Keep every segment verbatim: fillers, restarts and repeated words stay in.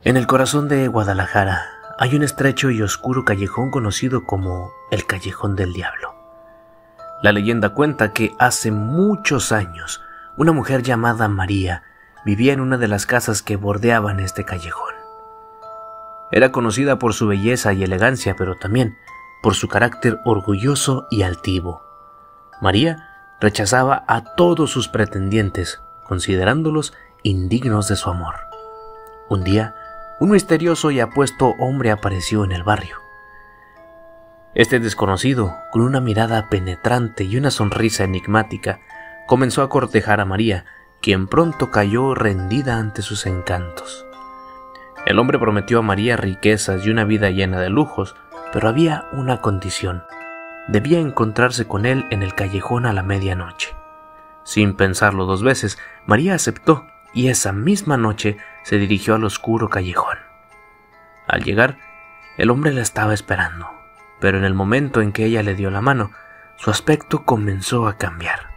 En el corazón de Guadalajara hay un estrecho y oscuro callejón conocido como el Callejón del Diablo. La leyenda cuenta que hace muchos años una mujer llamada María vivía en una de las casas que bordeaban este callejón. Era conocida por su belleza y elegancia, pero también por su carácter orgulloso y altivo. María rechazaba a todos sus pretendientes, considerándolos indignos de su amor. Un día, un misterioso y apuesto hombre apareció en el barrio. Este desconocido, con una mirada penetrante y una sonrisa enigmática, comenzó a cortejar a María, quien pronto cayó rendida ante sus encantos. El hombre prometió a María riquezas y una vida llena de lujos, pero había una condición: debía encontrarse con él en el callejón a la medianoche. Sin pensarlo dos veces, María aceptó, y esa misma noche se dirigió al oscuro callejón. Al llegar, el hombre la estaba esperando, pero en el momento en que ella le dio la mano, su aspecto comenzó a cambiar.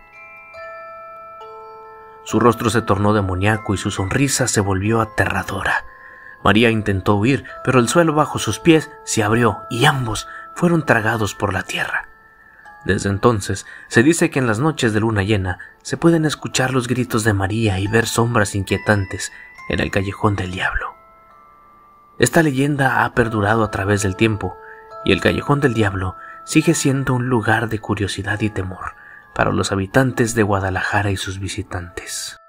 Su rostro se tornó demoníaco y su sonrisa se volvió aterradora. María intentó huir, pero el suelo bajo sus pies se abrió y ambos fueron tragados por la tierra. Desde entonces, se dice que en las noches de luna llena se pueden escuchar los gritos de María y ver sombras inquietantes en el Callejón del Diablo. Esta leyenda ha perdurado a través del tiempo, y el Callejón del Diablo sigue siendo un lugar de curiosidad y temor para los habitantes de Guadalajara y sus visitantes.